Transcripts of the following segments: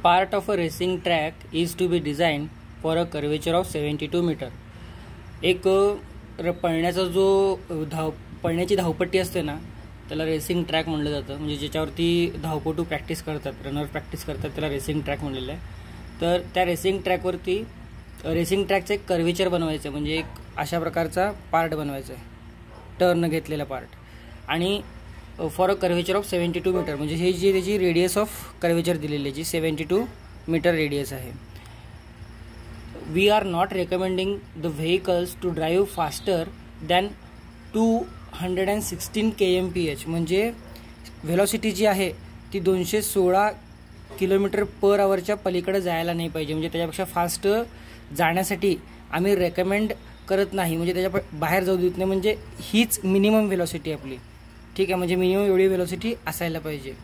part of a racing track is to be designed for a curvature of 72 meter. एक पळण्याचा जो पळण्याची धावपट्टी असते ना त्याला रेसिंग ट्रॅक म्हणलं जातं. म्हणजे ज्याच्यावरती धावपटू प्रॅक्टिस करतात, रनर प्रॅक्टिस करतात, त्याला रेसिंग ट्रॅक म्हणलेलं आहे. तर त्या रेसिंग ट्रॅकवरती रेसिंग ट्रॅकचं एक कर्वेचर बनवायचं आहे. म्हणजे एक अशा प्रकारचा पार्ट बनवायचा आहे, टर्न घेतलेला पार्ट. आणि for a curvature of 72 metre, म्हणजे हे जी त्याची रेडियस ऑफ कर्वेचर दिलेली आहे जी 72 मीटर रेडियस आहे. We are not recommending the vehicles to drive faster than 216 kmph. म्हणजे व्हेलॉसिटी जी आहे ती 216 km/h पलीकडे जायला नाही पाहिजे. म्हणजे त्याच्यापेक्षा फास्ट जाण्यासाठी आम्ही रेकमेंड करत नाही, म्हणजे त्याच्या बाहेर जाऊ देत नाही. म्हणजे हीच मिनिमम व्हेलॉसिटी आपली, ठीक आहे. म्हणजे मिनिमम एवढी व्हेलॉसिटी असायला पाहिजे.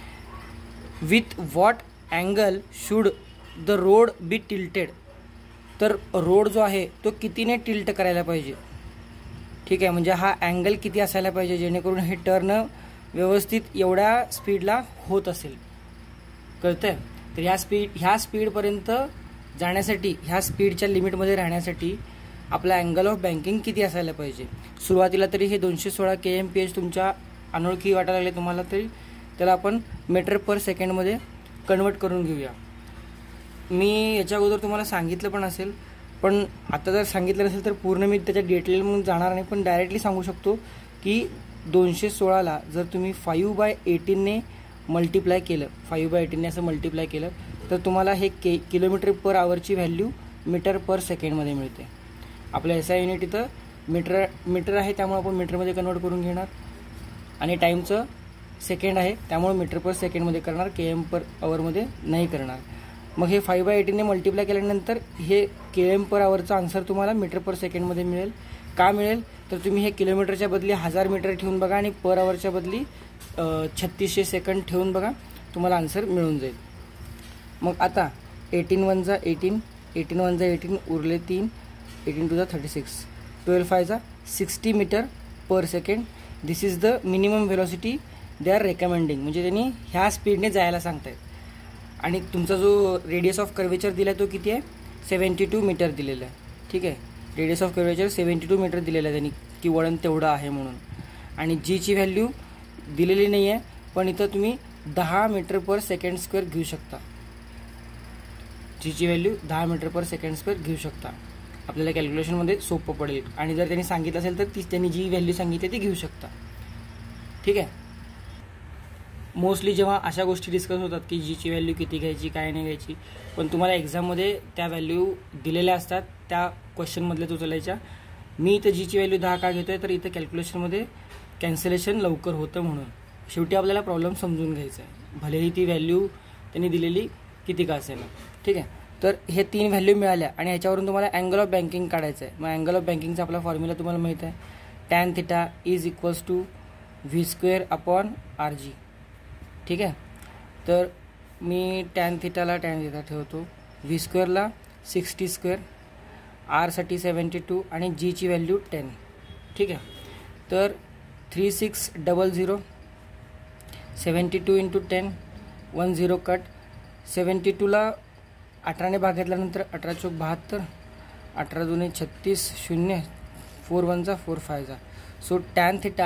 With what angle should the road be tilted. तर रोड जो आहे तो कितीने टिल्ट करायला पाहिजे, ठीक आहे. म्हणजे हा अँगल किती असायला पाहिजे जेणेकरून हे टर्न व्यवस्थित एवढ्या स्पीडला होत असेल, कळतंय. तर ह्या स्पीडपर्यंत जाण्यासाठी, ह्या स्पीडच्या लिमिटमध्ये राहण्यासाठी आपला अँगल ऑफ बँकिंग किती असायला पाहिजे. सुरुवातीला तरी हे 216 kmph तुमच्या अनोळखी वाटायला लागले तुम्हाला, तरी त्याला आपण मीटर पर सेकंडमध्ये कन्वर्ट करून घेऊया. मी याच्या अगोदर तुम्हाला सांगितलं पण असेल, पण आता जर सांगितलं नसेल तर पूर्ण मी त्याच्या डिटेल म्हणून जाणार नाही. पण डायरेक्टली सांगू शकतो की 216ला जर तुम्ही 5/18ने मल्टिप्लाय केलं, 5/18ने असं मल्टिप्लाय केलं तर तुम्हाला हे km/hची व्हॅल्यू मीटर पर सेकंडमध्ये मिळते. आपल्या SI युनिट इथं मीटर आहे त्यामुळे आपण मीटरमध्ये कन्वर्ट करून घेणार, आणि टाईमचं सेकंड आहे त्यामुळे मीटर पर सेकंडमध्ये करणार, km/hमध्ये नाही करणार. मग हे 5/18ने मल्टिप्लाय केल्यानंतर हे km/hचा आन्सर तुम्हाला मीटर पर सेकंडमध्ये मिळेल. का मिळेल तर तुम्ही हे किलोमीटरच्या बदली 1000 मीटर ठेवून बघा आणि पर आवरच्या बदली 3600 सेकंड ठेवून बघा, तुम्हाला आन्सर मिळून जाईल. मग आता 18 × 1 = 18, 18 × 1 = 18, उरले 3, 18 × 2 = 36, 12 × 5 = 60 metre per second. This is the minimum velocity they are recommending. म्हणजे त्यांनी ह्या स्पीडने जायला सांगतायत. आणि तुमचा जो रेडियस ऑफ कर्वेचर दिला आहे तो किती आहे, 72 मीटर दिलेला आहे, ठीक आहे. रेडियस ऑफ कर्वेचर 72 मीटर दिलेलं आहे त्यांनी, की वळण तेवढं आहे म्हणून. आणि जीची व्हॅल्यू दिलेली नाही आहे, पण इथं तुम्ही 10 मीटर पर सेकंड स्क्वेअर घेऊ शकता. जीची value 10 metre per second square घेऊ शकता. आपल्याला कॅल्क्युलेशनमध्ये सोपं पडेल. आणि जर त्यांनी सांगितलं असेल तर त्यांनी जी व्हॅल्यू सांगितली ती घेऊ शकता, ठीक आहे. मोस्टली जेव्हा अशा गोष्टी डिस्कस होतात की जीची व्हॅल्यू किती घ्यायची, काय नाही घ्यायची, पण तुम्हाला एक्झाममध्ये त्या व्हॅल्यू दिलेल्या असतात, त्या क्वेश्चनमधल्या उचलायच्या. मी इथं जीची व्हॅल्यू 10 का घेतो आहे तर इथं कॅल्क्युलेशनमध्ये कॅन्सलेशन लवकर होतं म्हणून. शेवटी आपल्याला प्रॉब्लेम समजून घ्यायचा आहे, भलेही ती व्हॅल्यू त्यांनी दिलेली किती का असेल, ठीक आहे. तर हे 3 व्हॅल्यू मिळाल्या आणि ह्याच्यावरून तुम्हाला अँगल ऑफ बँकिंग काढायचं आहे. मग अँगल ऑफ बँकिंगचा आपला फॉर्म्युला तुम्हाला माहीत आहे, tan θ = V²/RG, ठीक आहे. तर मी tan θ ठेवतो, V² 60², R साठी 72 आणि Gची व्हॅल्यू 10, ठीक आहे. तर 3600, 72 × 10, 10 कट. 72ला 18ने भाग घेतल्यानंतर 18 × 4 = 72, 18 × 2 = 36, 0, 4 × 1 = 4, 5 = सो tan θ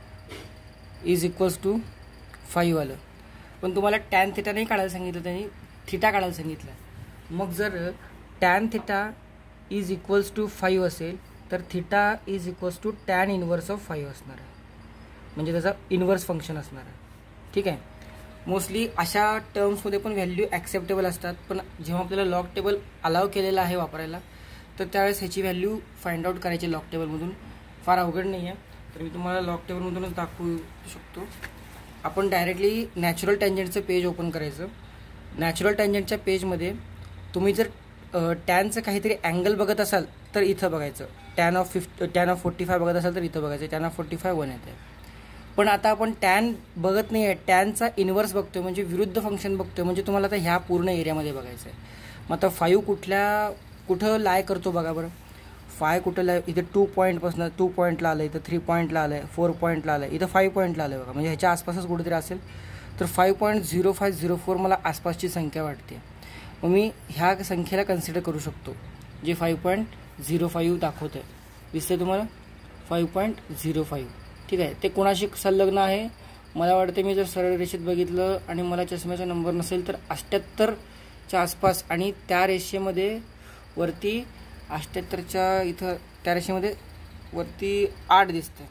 = 5 आलं. पण तुम्हाला tan θ नाही काढायला सांगितलं, त्यांनी थिटा काढायला सांगितलं. मग जर tan θ = 5 असेल तर θ = tan इनवर्स ऑफ 5 असणार आहे. म्हणजे त्याचा इनवर्स फंक्शन असणार आहे, ठीक आहे. मोस्टली अशा टर्म्समध्ये पण व्हॅल्यू ॲक्सेप्टेबल असतात, पण जेव्हा आपल्याला लॉग टेबल अलाव केलेला आहे वापरायला तर त्यावेळेस ह्याची व्हॅल्यू फाइंड आउट करायची लॉग टेबलमधून. फार अवघड नाही आहे, तर मी तुम्हाला लॉग टेबलमधूनच दाखवू शकतो. आपण डायरेक्टली नॅचरल टँजंटचं पेज ओपन करायचं. नॅचरल टँजंटच्या पेजमध्ये तुम्ही जर टॅनचं काहीतरी अँगल बघत असाल तर इथं बघायचं, tan of 45 बघत असाल तर इथं बघायचं, tan of 45 1 येते. पण आता आपण टॅन बघत नाही आहे, टॅनचा इनवर्स बघतोय, म्हणजे विरुद्ध फंक्शन बघतोय. म्हणजे तुम्हाला आता ह्या पूर्ण एरियामध्ये बघायचं आहे. मग आता 5 कुठं लाय करतो बघा बरं. 5 कुठं लाय, इथं 2 पॉईंटपासून 2 पॉईंटला आलं, इथं 3 पॉईंटला आलं आहे, 4 पॉईंटला आलं आहे, इथं 5 पॉईंटला आलं आहे बघा. म्हणजे ह्याच्या आसपासच कुठेतरी असेल. तर 5.0504 मला आसपासची संख्या वाटते. मग मी ह्या संख्येला कन्सिडर करू शकतो, जे 5.05 दाखवत आहे. दिसतंय तुम्हाला 5.05. ठीक आहे. ते कोणाशी संलग्न आहे? मला वाटते मी जर सरळ रेषेत बघितलं आणि मला चष्म्याचा नंबर नसेल तर 78च्या आसपास, आणि त्या रेषेमध्ये वरती 78च्या इथं त्या रेषेमध्ये वरती 8 दिसतं,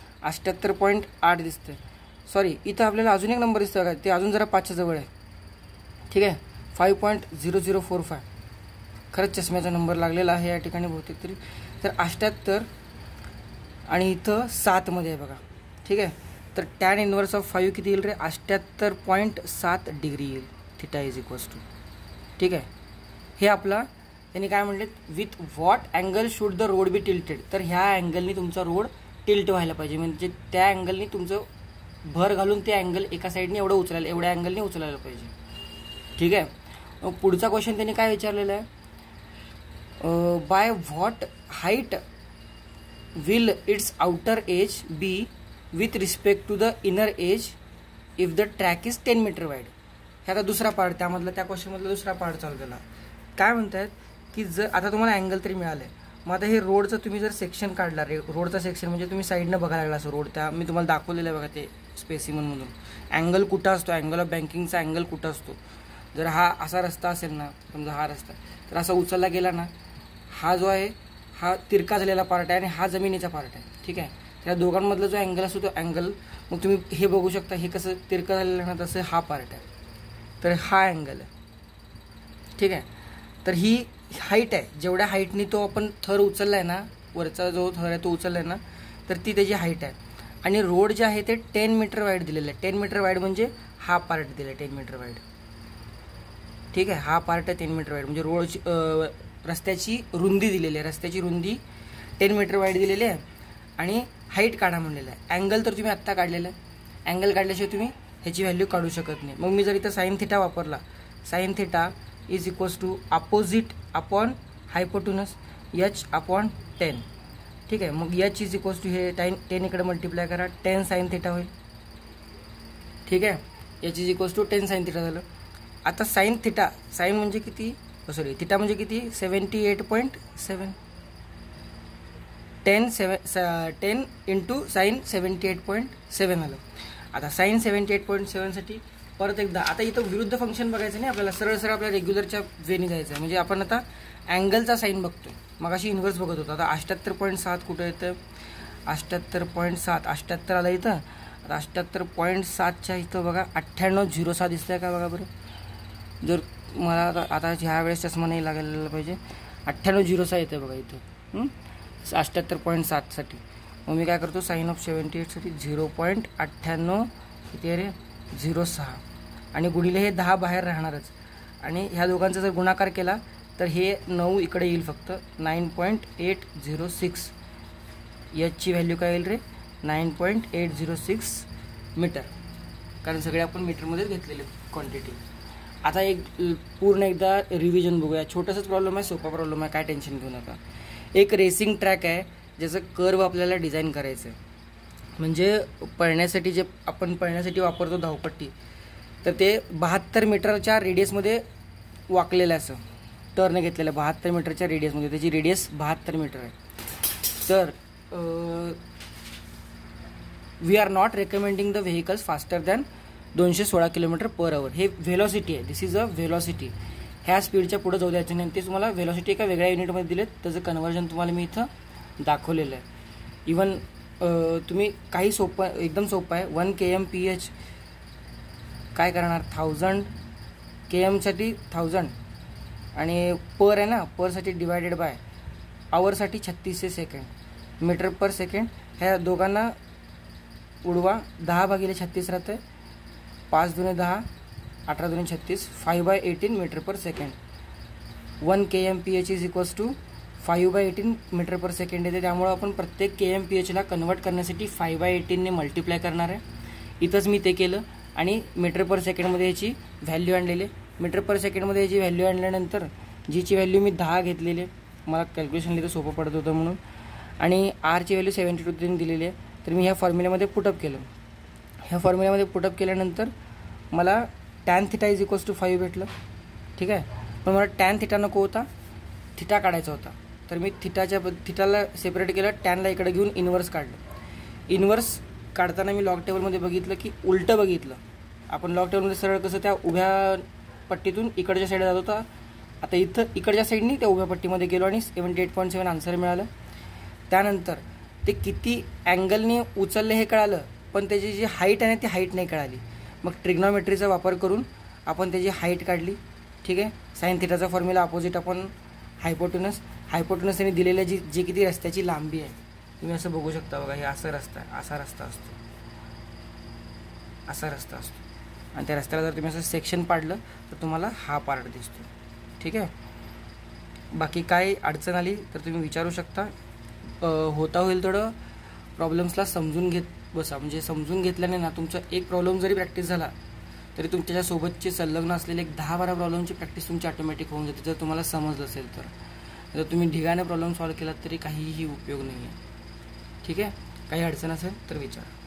78.8 दिसतं. सॉरी, इथं आपल्याला अजून एक नंबर दिसतं का, ते अजून जरा 5च्या जवळ आहे. ठीक आहे. 5.0045. खरंच चष्म्याचा नंबर लागलेला आहे या ठिकाणी बहुतेक तरी. तर 78 आणि इथं 7मध्ये आहे बघा. ठीक आहे. तर tan इनवर्स ऑफ 5 किती येईल रे? 78.7 डिग्री येईल. Theta is equals to. ठीक आहे. हे आपला त्यांनी काय म्हणले, with what angle should the road be tilted. तर ह्या अँगलनी तुमचा रोड टिल्ट व्हायला पाहिजे, म्हणजे त्या अँगलनी तुमचं भर घालून ते अँगल एका साईडने एवढ्या अँगलने उचलायला पाहिजे. ठीक आहे. पुढचा क्वेश्चन त्यांनी काय विचारलेला आहे, by what height will its outer edge be with respect to the inner edge if the track is 10 metre wide. हे आता दुसरा पार्ट, त्या क्वेश्चनमधला दुसरा पार्ट चालू केला. काय म्हणतात की जर आता तुम्हाला अँगल तरी मिळालं आहे, मग आता हे रोडचं तुम्ही जर सेक्शन काढला, रोडचा सेक्शन म्हणजे तुम्ही साईडनं बघायला लागला असं रोड, त्या मी तुम्हाला दाखवलेलं आहे बघा ते स्पेसिमनमधून. अँगल कुठं असतो, अँगल ऑफ बँकिंगचा अँगल कुठं असतो. जर हा असा रस्ता असेल ना, समजा हा रस्ता, तर असा उचलला गेला ना, हा जो आहे हा तिरका झालेला पार्ट आहे आणि हा जमिनीचा पार्ट आहे. ठीक आहे. त्या दोघांमधला जो अँगल असतो तो अँगल, मग तुम्ही हे बघू शकता, हे कसं तिरका झालेलं ना, तसं हा पार्ट आहे. तर हा अँगल आहे. ठीक आहे. तर ही हाईट आहे, जेवढ्या हाईटनी तो आपण थर उचलला आहे ना, वरचा जो थर आहे तो उचलला आहे ना, तर ती त्याची हाईट आहे. आणि रोड जे आहे ते 10 मीटर वाईड दिलेलं आहे. 10 मीटर वाईड म्हणजे हा पार्ट दिला आहे 10 मीटर वाईड. ठीक आहे. हा पार्ट आहे 10 मीटर वाईड, म्हणजे रोडची रस्त्याची रुंदी दिलेली आहे. रस्त्याची रुंदी 10 मीटर वाईड दिलेली आहे आणि हाईट काढा म्हणलेलं आहे. अँगल तर तुम्ही आत्ता काढलेलं आहे. अँगल काढल्याशिवाय तुम्ही ह्याची व्हॅल्यू काढू शकत नाही. मग मी जर इथं साईन थिटा वापरला, sine theta is equals to opposite upon hypotenuse h/10. ठीक आहे. मग h इज इक्वल्स टू हे 10 इकडे मल्टिप्लाय करा, 10 साईन थिटा होईल. ठीक आहे. h is equals to 10 sine theta झालं. आता साईन थिटा, साईन म्हणजे किती, सॉरी थिटा म्हणजे किती, 78.7. 10 इंटू साईन 78.7 आलं. आता साईन 78.7साठी परत एकदा, आता इथं विरुद्ध फंक्शन बघायचं नाही आपल्याला, सरळ आपल्या रेग्युलरच्या वेनी जायचं आहे. म्हणजे आपण आता अँगलचा साईन बघतोय, मग अशी इन्व्हर्स बघत होतो. आता 78.7 कुठं येतं, 78.7, 78 आलं इथं. आता 78.7च्या इथं बघा 98.06 दिसतंय का बघा बरं. जर मला आता ह्या वेळेस चष्मा नाही लागायला पाहिजे, 98.06 येतं बघा इथं 78.7साठी. मग मी काय करतो, साईन ऑफ 78साठी 0.98 किती आहे रे, 06 आणि गुणिले हे 10 बाहेर राहणारच. आणि ह्या दोघांचा जर गुणाकार केला तर हे 9 इकडे येईल फक्त, 9.806. याची व्हॅल्यू काय येईल रे, 9.806 मीटर, कारण सगळे आपण मीटरमध्येच घेतलेले क्वांटिटी. आता एक पूर्ण एकदा रिव्हिजन बघूया. छोटासाच प्रॉब्लेम आहे, सोपा प्रॉब्लेम आहे, काय टेन्शन घेऊ नका. एक रेसिंग ट्रॅक आहे ज्याचं कर्व आपल्याला डिझाईन करायचं आहे. म्हणजे पळण्यासाठी जे आपण पळण्यासाठी वापरतो धावपट्टी, तर ते 72 मीटरच्या रेडियसमध्ये वाकलेलं असं टर्न घेतलेलं, 72 मीटरच्या रेडियसमध्ये, त्याची रेडियस 72 मीटर आहे. तर we are not recommending the vehicles faster than 216 kilometre per hour. हे व्हेलॉसिटी आहे, दिस इज अ व्हेलॉसिटी. ह्या स्पीडच्या पुढे जाऊ द्यायचं नाही. ते तुम्हाला व्हेलॉसिटी एका वेगळ्या युनिटमध्ये दिलेत, त्याचं कन्व्हर्जन तुम्हाला मी इथं दाखवलेलं आहे. इवन तुम्ही काही सोपं, एकदम सोपं आहे. 1 kmph काय करणार, 1000 kmसाठी 1000 आणि पर आहे ना, परसाठी डिवायडेड बाय आवरसाठी 36 सेकंड, मीटर पर सेकंड. ह्या दोघांना उडवा, 10/36 राहतं, 5 दुने 10, 18 दुने 36, 5/18 metre per second. 1 kmph is equals to 5/18 metre per second येते. त्यामुळं आपण प्रत्येक kmph ला कन्वर्ट करण्यासाठी 5/18 ने मल्टिप्लाय करणार आहे. इथंच मी ते केलं आणि मीटर पर सेकंडमध्ये याची व्हॅल्यू आणलेली. मीटर पर सेकंडमध्ये याची व्हॅल्यू आणल्यानंतर जीची व्हॅल्यू मी 10 घेतलेली, मला कॅल्क्युलेशन लिहिलं सोपं पडत होतं म्हणून, आणि आरची व्हॅल्यू 72 दिलेली आहे. तर मी ह्या फॉर्म्युल्यामध्ये पुटअप केलं. ह्या फॉर्म्युल्यामध्ये पुटअप केल्यानंतर मला tan theta is equals to 5 भेटलं. ठीक आहे. पण मला टॅन थिटा नको होता, थिटा काढायचा होता. तर मी थिटाला सेपरेट केलं, टॅनला इकडे घेऊन इन्व्हर्स काढलं. इन्व्हर्स काढताना मी लॉग टेबलमध्ये बघितलं की उलटं बघितलं. आपण लॉग टेबलमध्ये सरळ कसं त्या उभ्या पट्टीतून इकडच्या साईडला जात होता, आता इथं इकडच्या साईडनी त्या उभ्या पट्टीमध्ये गेलो आणि 78.7 आन्सर मिळालं. त्यानंतर ते किती अँगलने उचलले हे कळालं, पण त्याची जी हाईट आहे ती हाईट नाही कळाली. मग ट्रिग्नॉमेट्रीचा वापर करून आपण त्याची हाईट काढली. ठीक आहे. साइन थिटाचा फॉर्म्युला अपोजिट आपण हायपोटेनस त्यांनी दिलेल्या जी किती रस्त्याची लांबी आहे तुम्ही असं बघू शकता. बघा, हे असा रस्ता आहे, असा रस्ता असतो आणि त्या रस्त्याला जर तुम्ही असं सेक्शन पाडलं तर तुम्हाला हा पार्ट दिसतो. ठीक आहे. बाकी काय अडचण आली तर तुम्ही विचारू शकता. होता होईल थोडं प्रॉब्लेम्सला समजून घेत बसा. म्हणजे समजून घेतल्याने ना तुमचा एक प्रॉब्लेम जरी प्रॅक्टिस झाला तरी तुमच्यासोबतचे संलग्न असलेले एक 10-12 प्रॉब्लेमची प्रॅक्टिस तुमची ऑटोमॅटिक होऊन जाते, जर तुम्हाला समजलं असेल तर. जर तुम्ही ढिगाने प्रॉब्लेम सॉल्व्ह केलात तरी काहीही उपयोग नाही आहे. ठीक आहे. काही अडचण असेल तर विचारा.